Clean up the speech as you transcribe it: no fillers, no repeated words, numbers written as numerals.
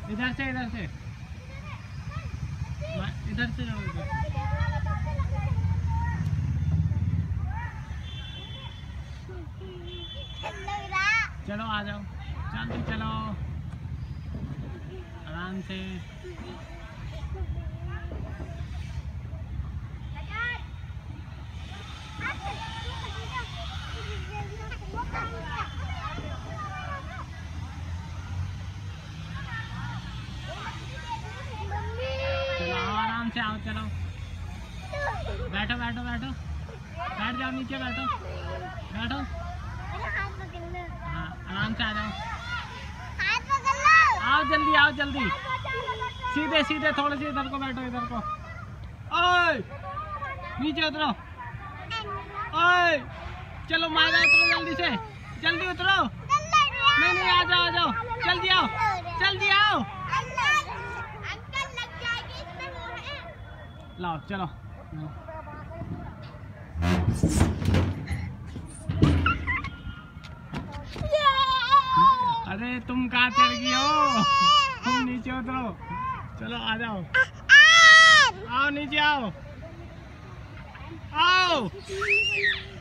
इधर से जाओ इधर। चलो आ जाओ, जल्दी चलो, आराम से। चलो आराम से आओ, चलो बैठो बैठो बैठो, बैठ जाओ नीचे, बैठो बैठो। हाँ आराम से आ जाओ, आओ जल्दी, आओ जल्दी, सीधे सीधे थोड़े से इधर को बैठो, इधर को। ओए नीचे उतरो, ओए चलो मारा, उतरो जल्दी से, जल्दी उतरो। नहीं आ जाओ, आ जाओ, जल्दी आओ, जल्दी आओ। लाओ चलो। अरे तुम कहाँ चढ़ गई हो, तुम नीचे उतरो। चलो आ जाओ, आओ नीचे आओ, आओ।